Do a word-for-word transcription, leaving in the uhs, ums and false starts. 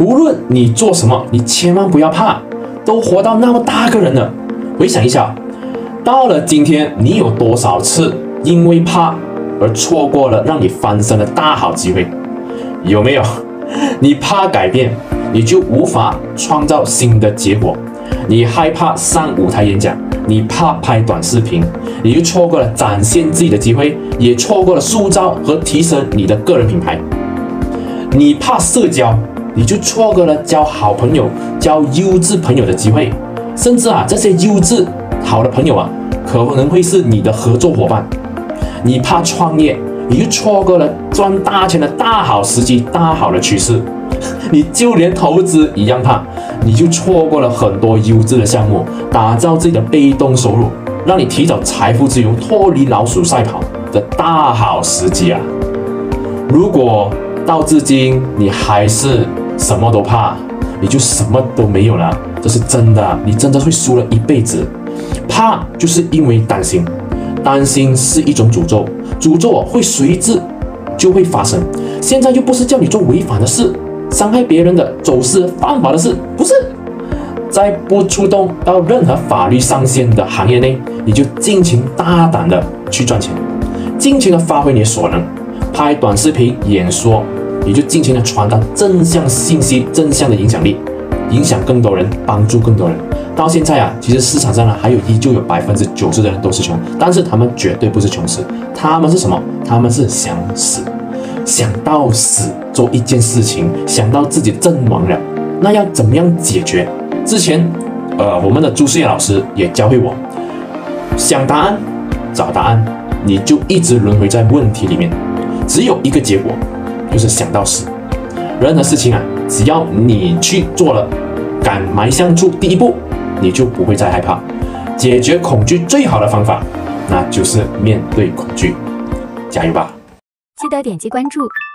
无论你做什么，你千万不要怕。都活到那么大个人了，回想一下，到了今天，你有多少次因为怕而错过了让你翻身的大好机会？有没有？你怕改变，你就无法创造新的结果；你害怕上舞台演讲，你怕拍短视频，你就错过了展现自己的机会，也错过了塑造和提升你的个人品牌。你怕社交，你就错过了交好朋友、交优质朋友的机会，甚至啊，这些优质好的朋友啊，可能会是你的合作伙伴。你怕创业，你就错过了赚大钱的大好时机、大好的趋势。你就连投资一样怕，你就错过了很多优质的项目，打造自己的被动收入，让你提早财富自由、脱离老鼠赛跑的大好时机啊！如果到至今你还是什么都怕，你就什么都没有了，这是真的，你真的会输了一辈子。怕就是因为担心，担心是一种诅咒，诅咒会随之就会发生。现在又不是叫你做违法的事，伤害别人的、走私犯法的事，不是。在不触动到任何法律上限的行业内，你就尽情大胆的去赚钱，尽情的发挥你的所能，拍短视频、演说，你就尽情的传达正向信息、正向的影响力，影响更多人，帮助更多人。到现在啊，其实市场上呢，还有依旧有百分之九十的人都是穷，但是他们绝对不是穷死，他们是什么？他们是想死，想到死做一件事情，想到自己阵亡了，那要怎么样解决？之前，呃，我们的朱世业老师也教会我，想答案，找答案，你就一直轮回在问题里面，只有一个结果，就是想到死。任何事情啊，只要你去做了，敢迈向出第一步，你就不会再害怕。解决恐惧最好的方法，那就是面对恐惧。加油吧！ 记得点击关注，